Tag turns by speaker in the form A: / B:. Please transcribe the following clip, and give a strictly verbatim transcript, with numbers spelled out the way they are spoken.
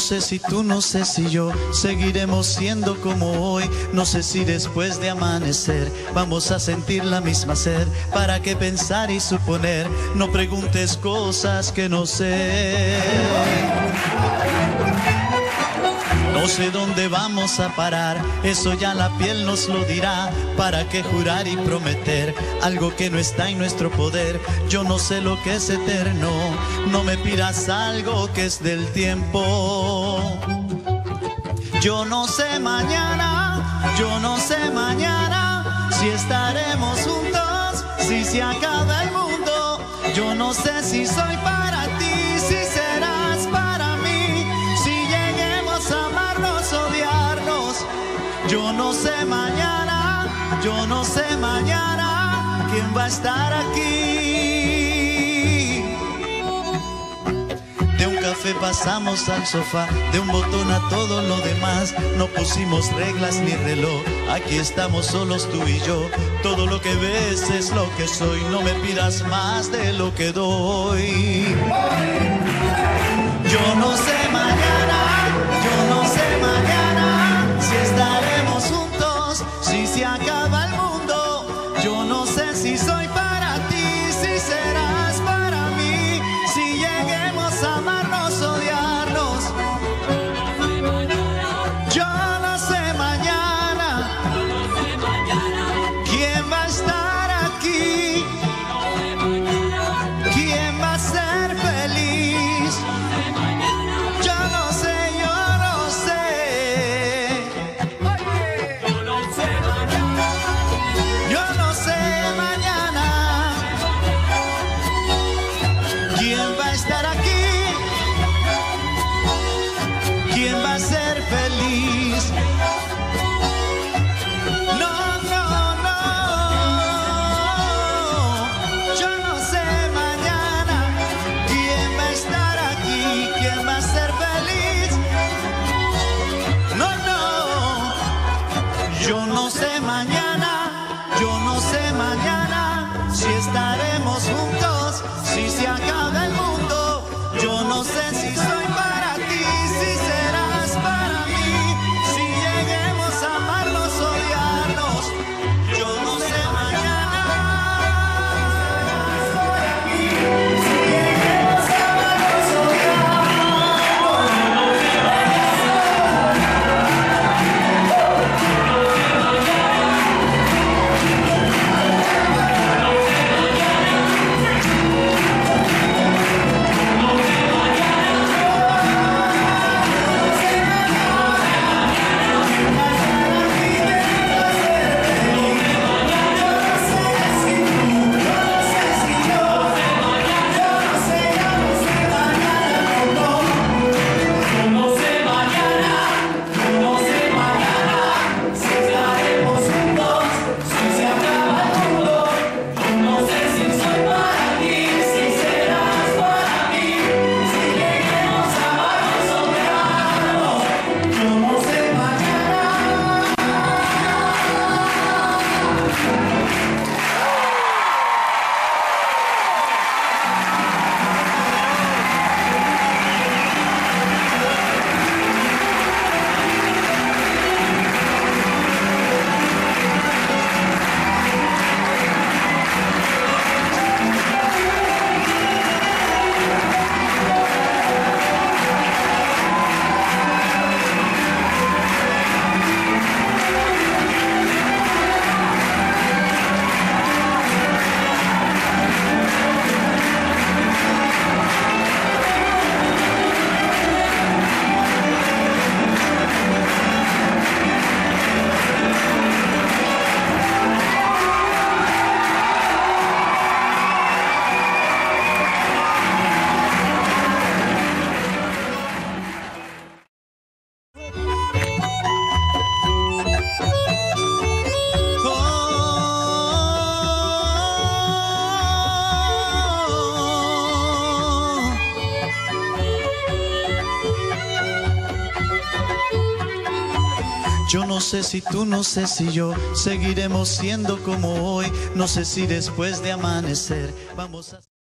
A: sé si tú, no sé si yo seguiremos siendo como hoy. No sé si después de amanecer vamos a sentir la misma sed. ¿Para qué pensar y suponer? No preguntes cosas que no sé. No sé dónde vamos a parar, eso ya la piel nos lo dirá. ¿Para qué jurar y prometer algo que no está en nuestro poder? Yo no sé lo que es eterno, no me pidas algo que es del tiempo. Yo no sé mañana, yo no sé mañana si estaremos juntos, si se acaba el mundo. Yo no sé si soy para ti, si serás para mí, si lleguemos a amarnos, odiarnos. Yo no sé mañana, yo no sé mañana quién va a estar aquí. De un café pasamos al sofá, de un botón a todo lo demás. No pusimos reglas ni reloj, aquí estamos solos tú y yo. Todo lo que ves es lo que soy, no me pidas más de lo que doy. Yo no sé mañana, yo no sé mañana si estaremos juntos, si se acaba el mundo. Yo no sé si soy para ti, si serás para mí, si lleguemos a amarnos, odiarnos. Yo no sé mañana, quién va a estar aquí, quién va a ser feliz. Yo no sé, yo no sé. Yo no sé mañana. Yo no sé mañana quién va a estar aquí, quién va a ser feliz. No, no, no. Yo no sé mañana quién va a estar aquí, quién va a ser feliz. No, no. Yo no sé mañana, yo no sé mañana si estaremos juntos, si se acaba el mundo. Yo no sé si soy para ti, si serás para mí, si lleguemos a amarnos, odiarnos. Yo no sé mañana. Si lleguemos a amarnos, Yo no sé si tú, no sé si yo seguiremos siendo como hoy. No sé si después de amanecer vamos a...